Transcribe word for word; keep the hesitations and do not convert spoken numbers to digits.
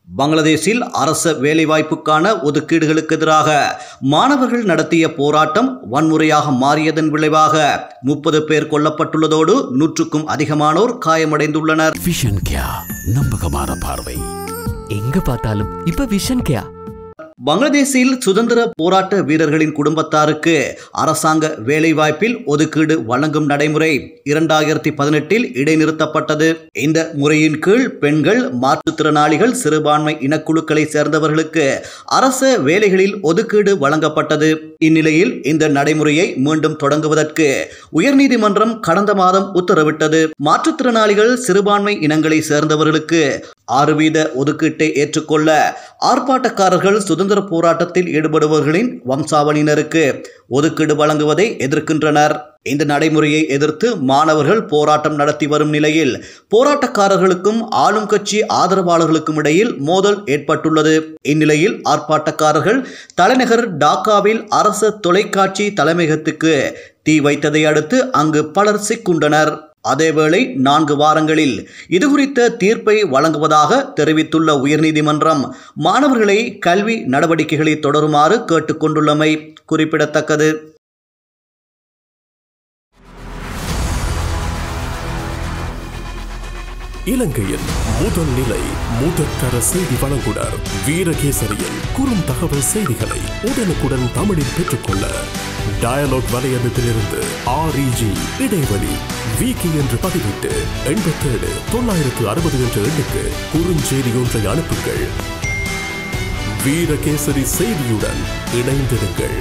பங்களாதேஷில் அரச வேலைவாய்ப்புக்கான ஒதுக்கீடுகளுக்கு எதிராக மாணவர்கள் நடத்திய போராட்டம் வன்முறையாக மாறியதன் விளைவாக முப்பது பேர் கொல்லப்பட்டுள்ளதோடு நூற்றுக்கும் அதிகமானோர் காயமடைந்துள்ளனர். விஷன் கேயா, நம்பகமான பார்வை. எங்க பார்த்தாலும் இப்ப விஷன் கேயா. பங்களாதேஷில் சுதந்திர போராட்ட வீரர்களின் குடும்பத்தாருக்கு அரசாங்க வேலைவாய்ப்பில் ஒதுக்கீடு வழங்கும் நடைமுறை இரண்டாயிரத்தி பதினெட்டில் இடைநிறுத்தப்பட்டது. இந்த முறையின் கீழ் பெண்கள், மாற்றுத்திறனாளிகள், சிறுபான்மை இனக்குழுக்களை சேர்ந்தவர்களுக்கு அரச வேலைகளில் ஒதுக்கீடு வழங்கப்பட்டது. இந்நிலையில் இந்த நடைமுறையை மீண்டும் தொடங்குவதற்கு உயர்நீதிமன்றம் கடந்த மாதம் உத்தரவிட்டது. மாற்றுத்திறனாளிகள், சிறுபான்மை இனங்களை சேர்ந்தவர்களுக்கு ஆறு வீத ஒதுக்கீட்டை ஏற்றுக்கொள்ள ஆர்ப்பாட்டக்காரர்கள் சுதந்திர போராட்டத்தில் ஈடுபடுபவர்களின் வம்சாவளியினருக்கு ஒதுக்கீடு வழங்குவதை எதிர்க்கின்றனர். இந்த நடைமுறையை எதிர்த்து மாணவர்கள் போராட்டம் நடத்தி வரும் நிலையில் போராட்டக்காரர்களுக்கும் ஆளும் கட்சி ஆதரவாளர்களுக்கும் இடையில் மோதல் ஏற்பட்டுள்ளது. இந்நிலையில் ஆர்ப்பாட்டக்காரர்கள் தலைநகர் டாக்காவில் அரசு தொலைக்காட்சி தலைமையகத்துக்கு தீ வைத்ததை அடுத்து அங்கு பலர் சிக்குண்டனர். அதேவேளை நான்கு வாரங்களில் இதுகுறித்த தீர்ப்பை வழங்குவதாக தெரிவித்துள்ள உயர்நீதிமன்றம் மாணவர்களை கல்வி நடவடிக்கைகளை தொடருமாறு கேட்டுக்கொண்டுள்ளமை குறிப்பிடத்தக்கது. இலங்கையின் முதல் நிலை முதற்கர செய்தி வழங்குனர் வீரகேசரியின் குறும் தகவல் செய்திகளை உடனுக்குடன் தமிழில் பெற்றுக்கொள்ள டயலாக் வலையமைப்பிலிருந்து ஆர்இஜி இடைவெளி வீக்கி என்று பதிவிட்டு எண்பத்தேழு தொள்ளாயிரத்து அறுபது என்ற எண்ணுக்கு குறுஞ்செய்தி ஒன்றை அனுப்புங்கள். வீரகேசரி செய்தியுடன் இணைந்திருங்கள்.